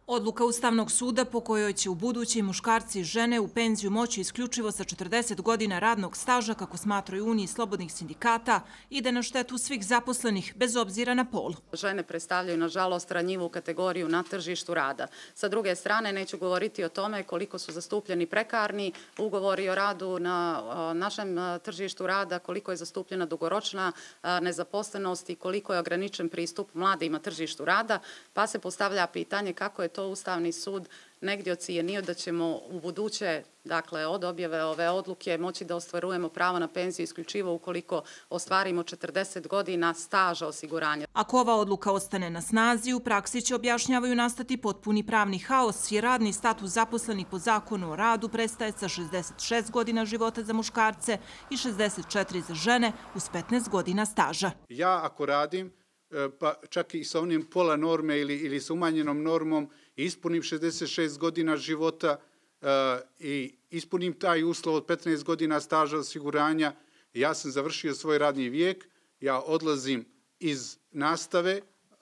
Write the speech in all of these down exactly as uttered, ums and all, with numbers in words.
Odluka Ustavnog suda po kojoj će u budući muškarci i žene u penziju moći isključivo sa četrdeset godina radnog staža, kako smatraju Uniji slobodnih sindikata, ide na štetu svih zaposlenih, bez obzira na pol. Žene predstavljaju, nažalost, ranjivu kategoriju na tržištu rada. Sa druge strane, neću govoriti o tome koliko su zastupljeni prekarni ugovori o radu na našem tržištu rada, koliko je zastupljena dugoročna nezaposlenost i koliko je ograničen pristup mladima tržištu rada, pa se postavlja pitanje kako je to Ustavni sud negdje ocijenio da ćemo u buduće, dakle od objave ove odluke, moći da ostvarujemo pravo na penziju isključivo ukoliko ostvarimo četrdeset godina staža osiguranja. Ako ova odluka ostane na snazi, u praksi će, objašnjavaju, nastati potpuni pravni haos i radni status zaposlenih po zakonu o radu prestaje sa šezdeset šest godina života za muškarce i šezdeset četiri za žene uz petnaest godina staža. Ja ako radim, pa čak i sa onim pola norme ili, ili sa umanjenom normom, ispunim šezdeset šest godina života uh, i ispunim taj uslov od petnaest godina staža osiguranja, ja sam završio svoj radni vijek, ja odlazim iz nastave,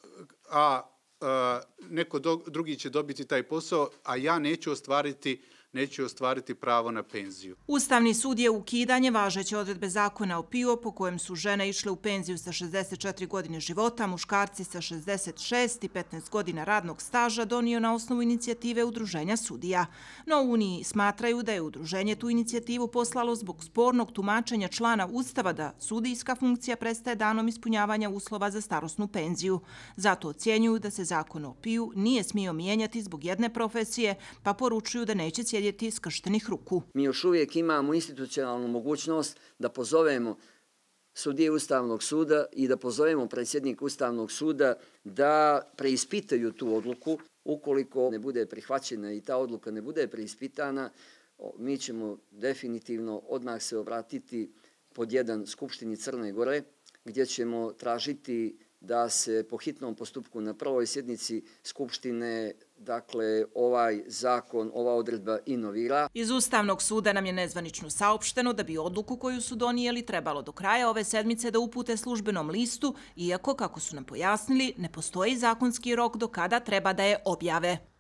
a uh, neko do, drugi će dobiti taj posao, a ja neću ostvariti neće ostvariti pravo na penziju. Ustavni sud je ukidanje važeće odredbe zakona o P I O po kojem su žene išle u penziju sa šezdeset četiri godine života, muškarci sa šezdeset šest i petnaest godina radnog staža donio na osnovu inicijative Udruženja sudija. No u Uniji smatraju da je udruženje tu inicijativu poslalo zbog spornog tumačenja člana Ustava da sudijska funkcija prestaje danom ispunjavanja uslova za starosnu penziju. Zato ocjenjuju da se zakon o P I O nije smio mijenjati zbog jedne profesije, pa poručuju da neće sjediti skrštenih ruku. Mi još uvijek imamo institucionalnu mogućnost da pozovemo sudije Ustavnog suda i da pozovemo predsjednik Ustavnog suda da preispitaju tu odluku. Ukoliko ne bude prihvaćena i ta odluka ne bude preispitana, mi ćemo definitivno odmah se obratiti pod jedan Skupštini Crne Gore, gdje ćemo tražiti da se po hitnom postupku na prvoj sjednici Skupštine, dakle, ovaj zakon, ova odredba inovira. Iz Ustavnog suda nam je nezvanično saopšteno da bi odluku koju su donijeli trebalo do kraja ove sedmice da upute službenom listu, iako, kako su nam pojasnili, ne postoji zakonski rok do kada treba da je objave.